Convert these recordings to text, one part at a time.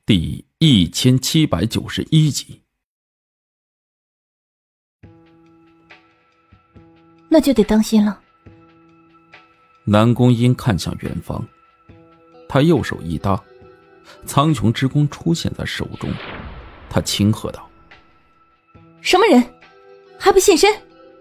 第1791集。 那就得当心了。 南宫殷看向远方，他右手一搭，苍穹之弓出现在手中，他轻喝道： 什么人还不现身？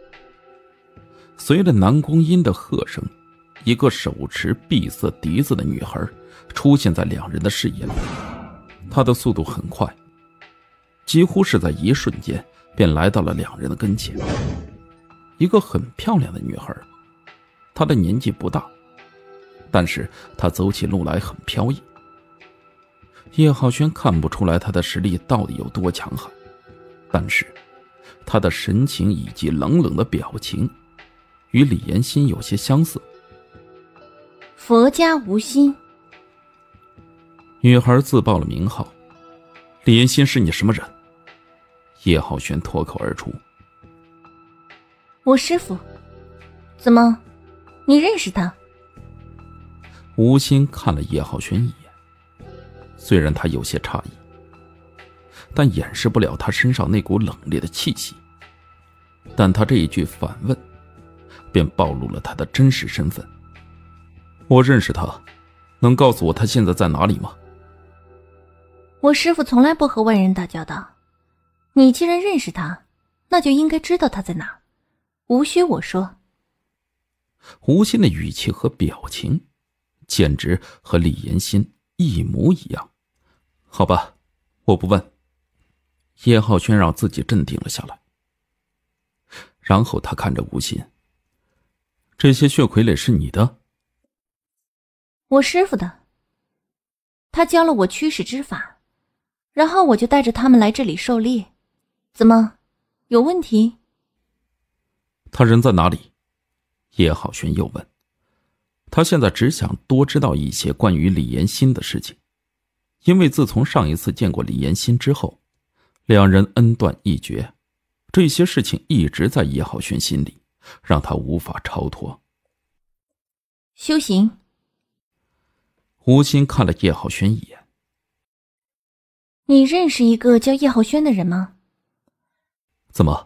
随着南宫殷的喝声，一个手持碧色笛子的女孩出现在两人的视野里。她的速度很快，几乎是在一瞬间便来到了两人的跟前。一个很漂亮的女孩，她的年纪不大，但是她走起路来很飘逸。叶浩轩看不出来她的实力到底有多强悍，但是她的神情以及冷冷的表情与李延新有些相似。 佛家无心。 女孩自报了名号。李延新是你什么人？叶浩轩脱口而出。 我师父。怎么，你认识他？ 吴昕看了叶浩轩一眼，虽然他有些诧异，但掩饰不了他身上那股冷冽的气息。但他这一句反问，便暴露了他的真实身份。我认识他，能告诉我他现在在哪里吗？ 我师父从来不和外人打交道，你既然认识他，那就应该知道他在哪，无需我说。 吴昕的语气和表情简直和李延新一模一样。好吧，我不问。叶浩轩让自己镇定了下来，然后他看着吴昕，这些血傀儡是你的？ 我师父的，他教了我驱使之法，然后我就带着他们来这里狩猎。怎么，有问题？ 他人在哪里？叶浩轩又问。他现在只想多知道一些关于李延新的事情，因为自从上一次见过李延新之后，两人恩断义绝，这些事情一直在叶浩轩心里，让他无法超脱。 修行。 吴昕看了叶浩轩一眼。 你认识一个叫叶浩轩的人吗？ 怎么？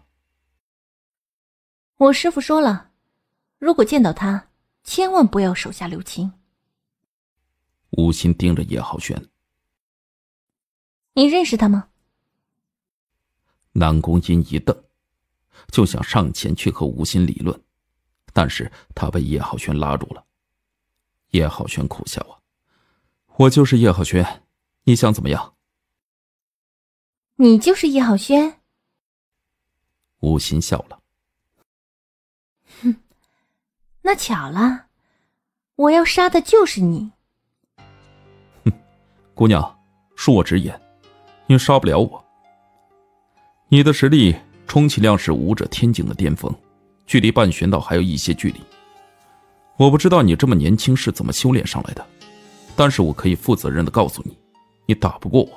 我师父说了，如果见到他，千万不要手下留情。 吴昕盯着叶浩轩。 你认识他吗？ 南宫殷一瞪，就想上前去和吴昕理论，但是他被叶浩轩拉住了。叶浩轩苦笑啊，我就是叶浩轩，你想怎么样？ 你就是叶浩轩？ 吴昕笑了。 哼，那巧了，我要杀的就是你。 哼，姑娘，恕我直言，你杀不了我。你的实力充其量是武者天境的巅峰，距离半玄道还有一些距离。我不知道你这么年轻是怎么修炼上来的，但是我可以负责任地告诉你，你打不过我。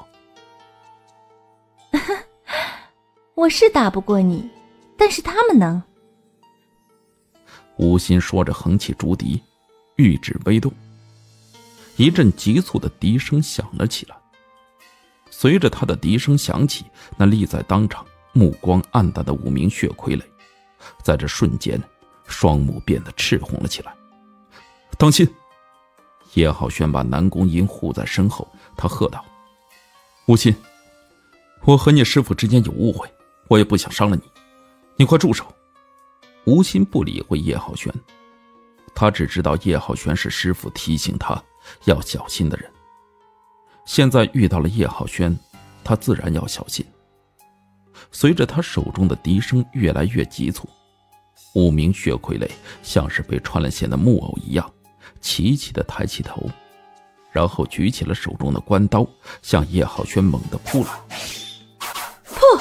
我是打不过你，但是他们能。 吴昕说着横起竹笛，玉指微动，一阵急促的笛声响了起来。随着他的笛声响起，那立在当场目光暗淡的5名血傀儡在这瞬间双目变得赤红了起来。当心！叶浩轩把南宫殷护在身后，他喝道：吴昕，我和你师父之间有误会，我也不想伤了你，你快住手！吴昕不理会叶浩轩，他只知道叶浩轩是师父提醒他要小心的人。现在遇到了叶浩轩，他自然要小心。随着他手中的笛声越来越急促，5名血傀儡像是被穿了线的木偶一样，齐齐地抬起头，然后举起了手中的关刀，向叶浩轩猛地扑来。 噗！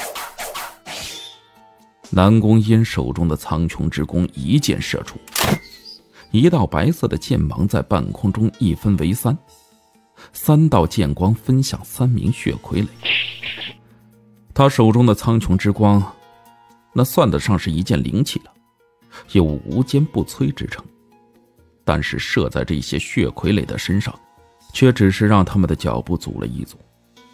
南宫殷手中的苍穹之弓一箭射出，一道白色的剑芒在半空中一分为3，3道剑光分向3名血傀儡。他手中的苍穹之光，那算得上是一件灵器了，有无坚不摧之称。但是射在这些血傀儡的身上，却只是让他们的脚步阻了一阻，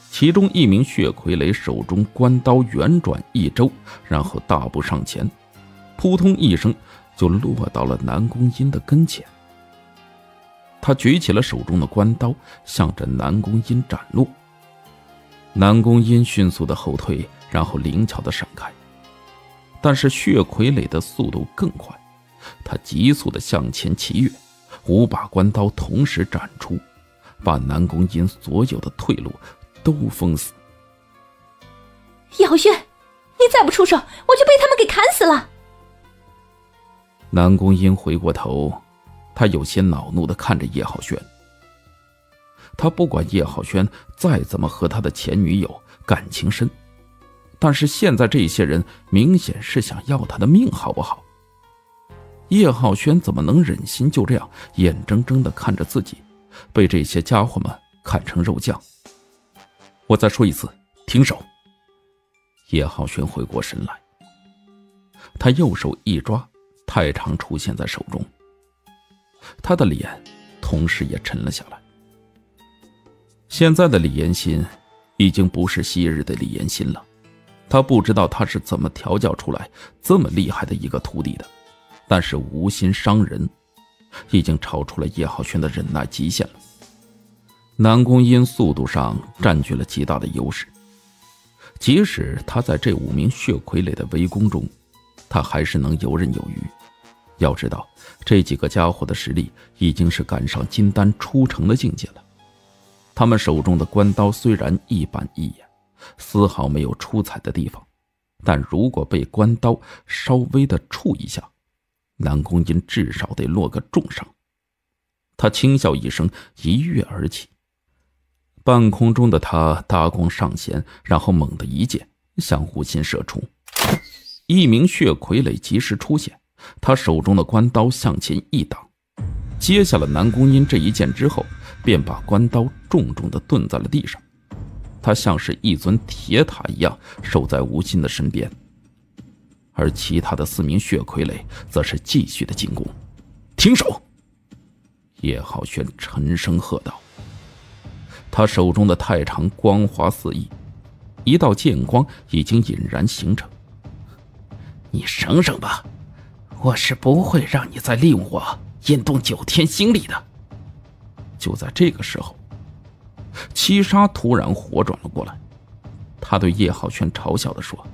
其中一名血傀儡手中关刀圆转一周，然后大步上前，扑通一声就落到了南宫殷的跟前。他举起了手中的关刀，向着南宫殷斩落。南宫殷迅速的后退，然后灵巧的闪开。但是血傀儡的速度更快，他急速的向前骑跃，5把关刀同时斩出，把南宫殷所有的退路都封死。 叶浩轩，你再不出手，我就被他们给砍死了。 南宫殷回过头，他有些恼怒地看着叶浩轩。他不管叶浩轩再怎么和他的前女友感情深，但是现在这些人明显是想要他的命，好不好？叶浩轩怎么能忍心就这样眼睁睁地看着自己被这些家伙们砍成肉酱？我再说一次，停手！叶浩轩回过神来，他右手一抓，太长出现在手中，他的脸同时也沉了下来。现在的李延新已经不是昔日的李延新了，他不知道他是怎么调教出来这么厉害的一个徒弟的，但是无心伤人已经超出了叶浩轩的忍耐极限了。南宫殷速度上占据了极大的优势，即使他在这5名血傀儡的围攻中，他还是能游刃有余。要知道，这几个家伙的实力已经是赶上金丹出城的境界了。他们手中的关刀虽然一板一眼，丝毫没有出彩的地方，但如果被关刀稍微的触一下，南宫殷至少得落个重伤。他轻笑一声，一跃而起。半空中的他大弓上弦，然后猛地一箭向吴昕射出。一名血傀儡及时出现，他手中的关刀向前一挡，接下了南宫殷这一剑之后，便把关刀重重地顿在了地上。他像是一尊铁塔一样守在吴昕的身边，而其他的4名血傀儡则是继续的进攻。停手！叶浩轩沉声喝道。他手中的太长光华四溢，一道剑光已经隐然形成。你省省吧，我是不会让你再利用我引动9天星力的。就在这个时候，七杀突然活转了过来，他对叶浩轩嘲笑地说：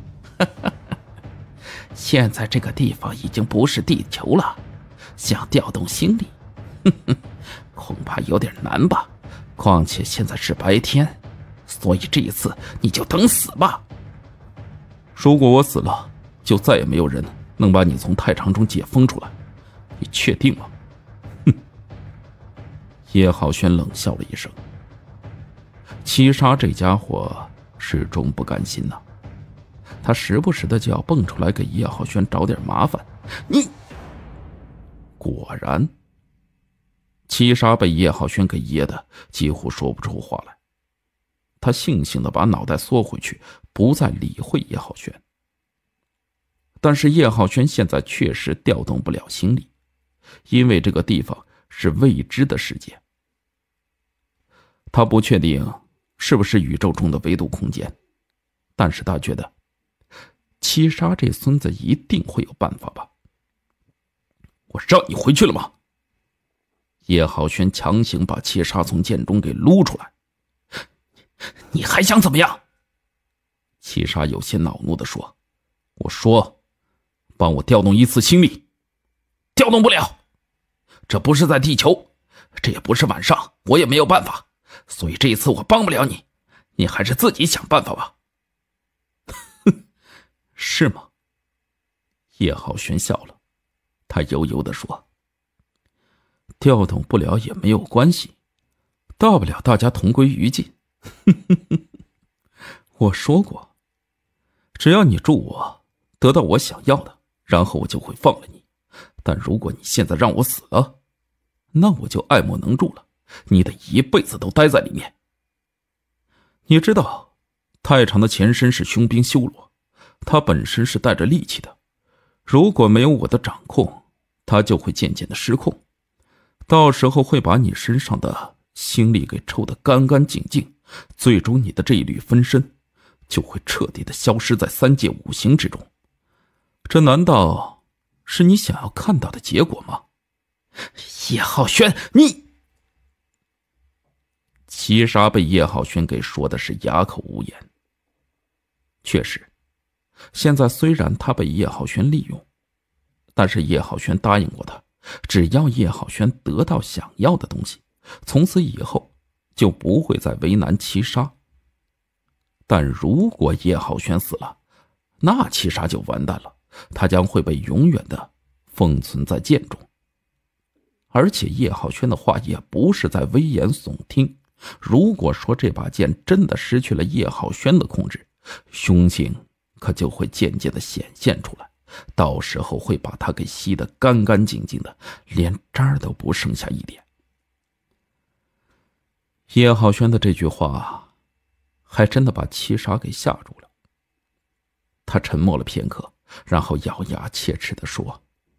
现在这个地方已经不是地球了，想调动星力恐怕有点难吧，况且现在是白天，所以这一次你就等死吧。如果我死了，就再也没有人能把你从太长中解封出来，你确定吗？叶浩轩冷笑了一声。七杀这家伙始终不甘心呐，他时不时的就要蹦出来给叶浩轩找点麻烦。你果然，七杀被叶浩轩给噎得几乎说不出话来。他悻悻地把脑袋缩回去，不再理会叶浩轩。但是叶浩轩现在确实调动不了心力，因为这个地方是未知的世界。他不确定是不是宇宙中的维度空间，但是他觉得七杀这孙子一定会有办法吧。我让你回去了吗？叶浩轩强行把七杀从剑中给撸出来。你还想怎么样？七杀有些恼怒地说。我说帮我调动一次心力，调动不了。这不是在地球，这也不是晚上，我也没有办法，所以这一次我帮不了你，你还是自己想办法吧。是吗？叶浩轩笑了，他悠悠地说，调动不了也没有关系，大不了大家同归于尽。我说过，只要你助我得到我想要的，然后我就会放了你。但如果你现在让我死了，那我就爱莫能助了，你得一辈子都待在里面。你知道，太长的前身是凶兵修罗，他本身是带着戾气的，如果没有我的掌控，他就会渐渐的失控，到时候会把你身上的星力给抽得干干净净， 最终你的这一缕分身就会彻底的消失在三界五行之中。这难道是你想要看到的结果吗？ 叶浩轩，你…… 七杀被叶浩轩给说的是哑口无言。确实，现在虽然他被叶浩轩利用，但是叶浩轩答应过他，只要叶浩轩得到想要的东西，从此以后就不会再为难七杀。但如果叶浩轩死了，那七杀就完蛋了，他将会被永远的封存在剑中。而且叶浩轩的话也不是在危言耸听，如果说这把剑真的失去了叶浩轩的控制，凶性可就会渐渐的显现出来，到时候会把他给吸得干干净净的，连渣都不剩下一点。叶浩轩的这句话还真的把七杀给吓住了。他沉默了片刻，然后咬牙切齿地说：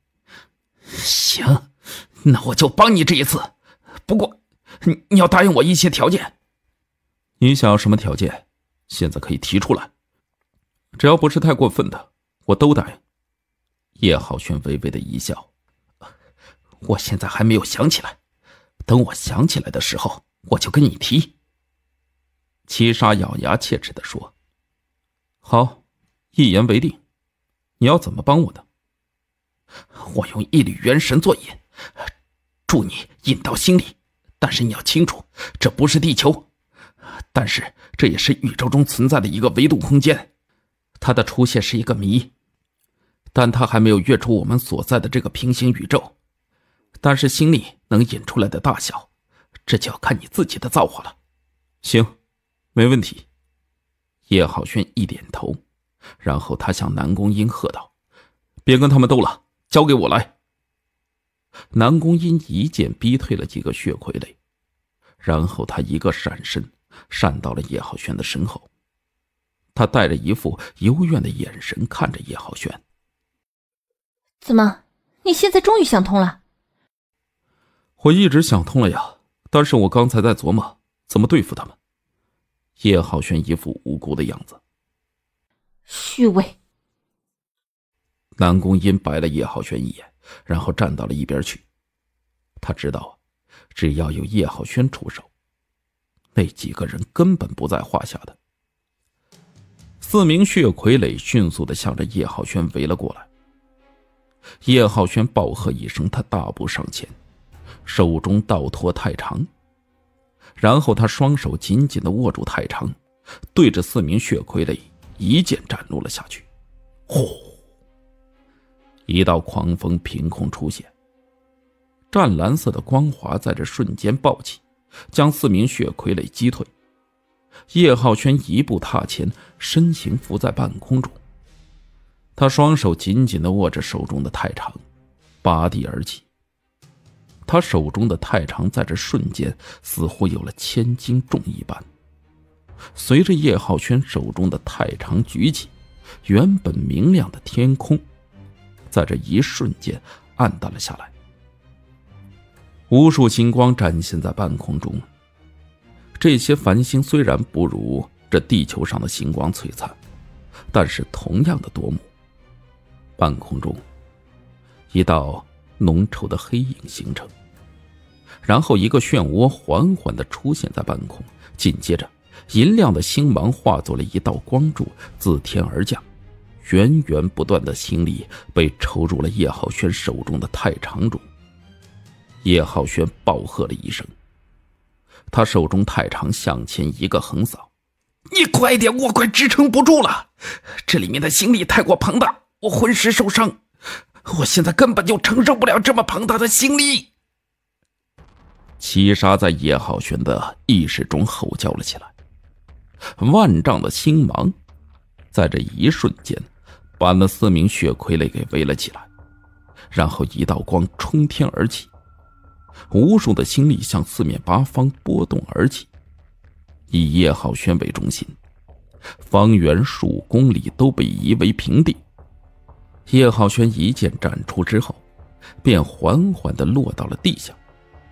行，那我就帮你这一次，不过你要答应我一些条件。 你想要什么条件，现在可以提出来，只要不是太过分的，我都答应。叶浩轩微微的一笑： 我现在还没有想起来，等我想起来的时候我就跟你提。 七杀咬牙切齿地说：好，一言为定。你要怎么帮我的？ 我用一缕元神做引，助你引到心里，但是你要清楚，这不是地球，但是这也是宇宙中存在的一个维度空间，它的出现是一个谜，但它还没有跃出我们所在的这个平行宇宙，但是心力能引出来的大小，这就要看你自己的造化了。 行，没问题。叶浩轩一点头，然后他向南宫殷喝道：别跟他们斗了，交给我来。南宫殷一剑逼退了几个血傀儡，然后他一个闪身闪到了叶浩轩的身后。他带着一副幽怨的眼神看着叶浩轩： 怎么，你现在终于想通了？ 我一直想通了呀，但是我刚才在琢磨怎么对付他们。叶浩轩一副无辜的样子。 虚伪。 南宫殷白了叶浩轩一眼，然后站到了一边去。他知道，只要有叶浩轩出手，那几个人根本不在话下的。4名血傀儡迅速地向着叶浩轩围了过来。叶浩轩暴喝一声，他大步上前，手中倒托太长，然后他双手紧紧地握住太长，对着4名血傀儡一剑斩落了下去。呼！一道狂风凭空出现，湛蓝色的光华在这瞬间爆起，将4名血傀儡击退。叶浩轩一步踏前，身形浮在半空中，他双手紧紧地握着手中的太长，拔地而起。他手中的太长在这瞬间似乎有了千斤重一般。随着叶浩轩手中的太长举起，原本明亮的天空在这一瞬间暗淡了下来。无数星光展现在半空中，这些繁星虽然不如这地球上的星光璀璨，但是同样的夺目。半空中一道浓稠的黑影形成，然后一个漩涡缓缓地出现在半空，紧接着银亮的星芒化作了一道光柱自天而降，源源不断的星力被抽入了叶浩轩手中的太长中。叶浩轩暴喝了一声，他手中太长向前一个横扫。 你快点，我快支撑不住了，这里面的星力太过庞大，我浑身受伤，我现在根本就承受不了这么庞大的星力。 七杀在叶浩轩的意识中吼叫了起来，万丈的星芒在这一瞬间把那4名血傀儡给围了起来，然后一道光冲天而起，无数的星力向四面八方波动而起，以叶浩轩为中心，方圆数公里都被夷为平地。叶浩轩一剑斩出之后，便缓缓地落到了地下。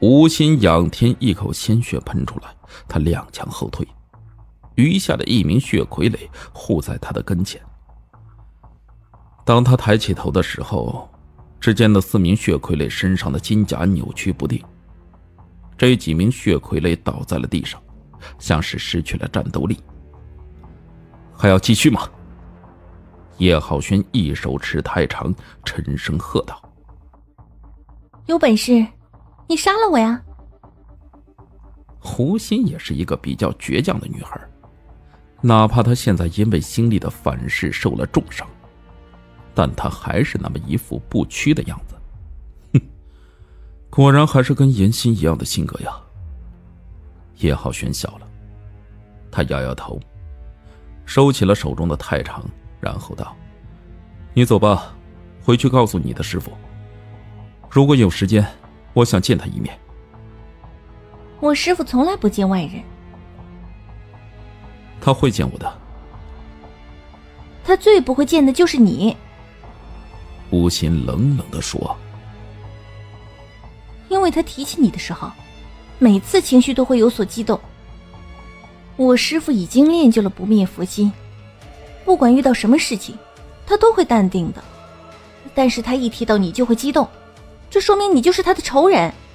吴昕仰天一口鲜血喷出来，他踉跄后退，余下的一名血傀儡护在他的跟前。当他抬起头的时候，只见那4名血傀儡身上的金甲扭曲不定，这几名血傀儡倒在了地上，像是失去了战斗力。还要继续吗？叶浩轩一手持太长，沉声喝道： 有本事你杀了我呀！ 胡昕也是一个比较倔强的女孩，哪怕她现在因为心里的反噬受了重伤，但她还是那么一副不屈的样子。哼，果然还是跟严欣一样的性格呀。叶浩轩笑了，他摇摇头，收起了手中的太长，然后道：你走吧，回去告诉你的师父，如果有时间，我想见他一面。 我师父从来不见外人。 他会见我的。 他最不会见的就是你。 吴昕冷冷地说。 因为他提起你的时候，每次情绪都会有所激动。我师父已经练就了不灭佛心，不管遇到什么事情，他都会淡定的。但是他一提到你就会激动，这说明你就是他的仇人。